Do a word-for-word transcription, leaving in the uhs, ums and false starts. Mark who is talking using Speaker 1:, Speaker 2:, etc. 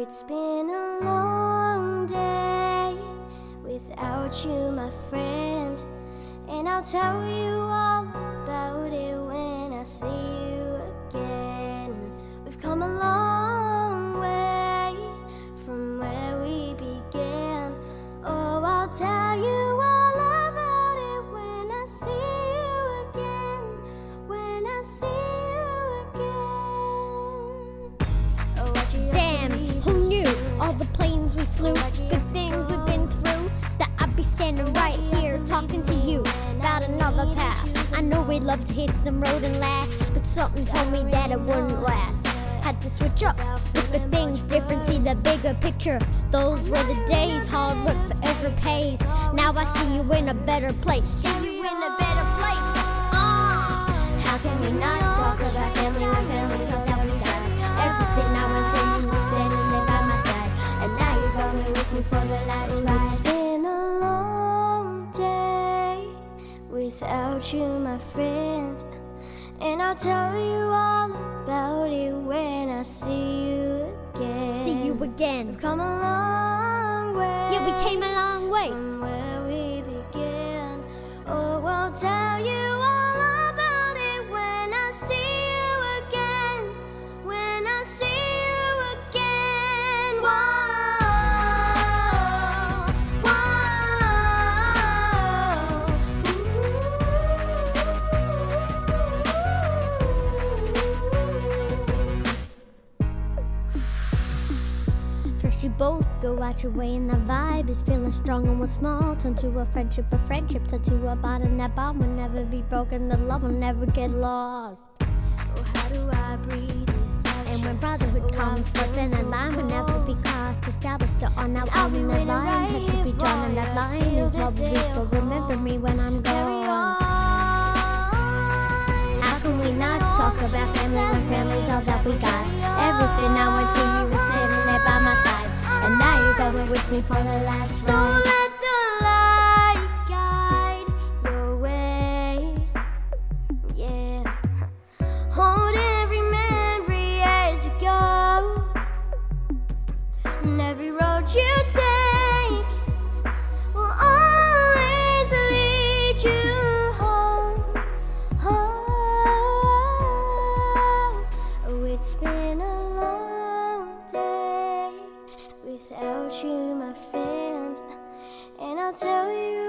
Speaker 1: It's been a long day without you, my friend, and I'll tell you all about it when I see you again. We've come a long way from where we began. Oh, I'll tell you all about it when I see you again, when I see you again. Oh, what you
Speaker 2: Damn, who knew all the planes we flew, good things we've been through, that I'd be standing right here talking to you about another path. I know we'd love to hit the road and laugh, but something told me that it wouldn't last. Had to switch up, look at things different, see the bigger picture. Those were the days, hard work forever pays. Now I see you in a better place. See you in a better place. Ah,
Speaker 1: How can we not talk about family when family's all that we got? Everything I went through, you were standing there by my side, and now you're going with me for the last ride. It's been a long day without you, my friend, and I'll tell you all about it when I see you again.
Speaker 2: see you again.
Speaker 1: We've come a long way.
Speaker 2: Yeah, we came a long way.
Speaker 1: From where we began. Oh, I'll tell you all about it when I see you again, when I see you again. Whoa,
Speaker 2: First you both go out your way and the vibe is feeling strong, and what's small turn to a friendship, a friendship turn to a bond, and that bond will never be broken, the love will never get lost.
Speaker 1: Oh, how do I breathe without
Speaker 2: And
Speaker 1: you?
Speaker 2: when brotherhood
Speaker 1: Oh,
Speaker 2: comes
Speaker 1: I'm
Speaker 2: first, and that
Speaker 1: feeling
Speaker 2: line
Speaker 1: so
Speaker 2: will never be
Speaker 1: cold.
Speaker 2: crossed, established on our
Speaker 1: I'll
Speaker 2: own,
Speaker 1: be
Speaker 2: and that
Speaker 1: waiting
Speaker 2: line
Speaker 1: right
Speaker 2: had to be
Speaker 1: here
Speaker 2: drawn, and
Speaker 1: for
Speaker 2: that
Speaker 1: you
Speaker 2: line
Speaker 1: till
Speaker 2: is
Speaker 1: the
Speaker 2: what we
Speaker 1: day
Speaker 2: reach, so
Speaker 1: of
Speaker 2: remember me when I'm
Speaker 1: Carry
Speaker 2: gone.
Speaker 1: on.
Speaker 2: How can we not talk about family when family's all that we got? Everything I went through, you were standing there by my side, and now you're going with me for the last
Speaker 1: So
Speaker 2: ride.
Speaker 1: let the light guide your way. Yeah. Hold every memory as you go, and every road you take will always lead you home. Oh, it's been a long day without you, my friend, and I'll tell you